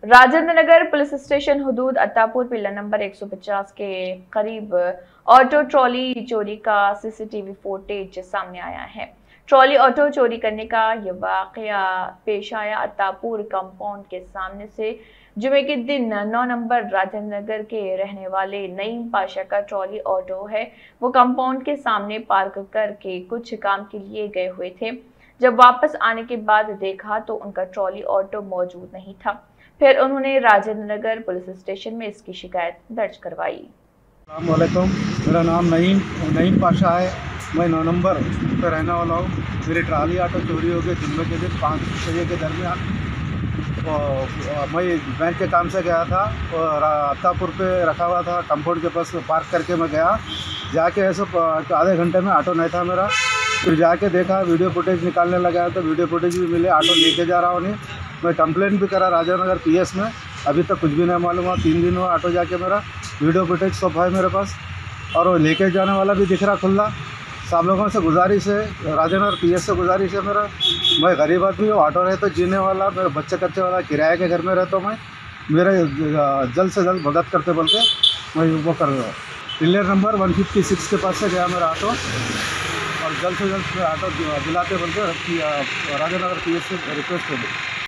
Rajendra Nagar police station हुदूद अत्तापुर पिल्ला number 150 के करीब ऑटो ट्रॉली चोरी का सीसीटीवी फुटेज सामने आया है। ट्रॉली ऑटो चोरी करने का यह वाकया पेश आया अत्तापुर कंपाउंड के सामने से। जुमे के दिन 9 नंबर राजेंद्र नगर के रहने वाले नईम पाशा का ट्रॉली ऑटो है। वो कंपाउंड के सामने पार्क करके कुछ काम के लिए गए हुए थे। जब वापस आने के बाद देखा तो उनका ट्रॉली ऑटो मौजूद नहीं था। फिर उन्होंने राजेंद्र नगर पुलिस स्टेशन में इसकी शिकायत दर्ज करवाई। अस्सलामुअलैकुम, मेरा नाम नईम पाशा है। मैं 9 नंबर पे रहने वाला हूँ। मेरी ट्राली ऑटो चोरी हो गई जुम्मे के दिन 5 बजे के दरमियान। मैं बैंक के काम से गया था और अत्तापुर पे रखा हुआ था, कंपाउंड के पास पार्क करके मैं गया। जाके ऐसे आधे घंटे में ऑटो नहीं था मेरा। फिर जाके देखा, वीडियो फुटेज निकालने लगा तो वीडियो फुटेज भी मिले। ऑटो लेके जा रहा हूँ नहीं। मैं कंप्लेंट भी करा राजेंद्र नगर पीएस में, अभी तक कुछ भी नहीं मालूम हुआ। 3 दिन हुआ ऑटो जाके। मेरा वीडियो फुटेज सब है मेरे पास और वो लेके जाने वाला भी दिख रहा खुला। सब लोगों से गुजारिश है, राजेंद्र नगर पीएस से गुजारिश है मेरा। मैं गरीब आदमी हूँ, ऑटो रहे तो जीने वाला, मेरे बच्चे कच्चे वाला, किराए के घर में रहता हूँ मैं। मेरे जल्द से जल्द मदद करते बोल के मैं वो कर रहा हूँ। पिलर नंबर 156 के पास से गया मेरा ऑटो और जल्द से जल्द ऑटो दिलाते बोल के राजेंद्र नगर पीएस से रिक्वेस्ट करूँ।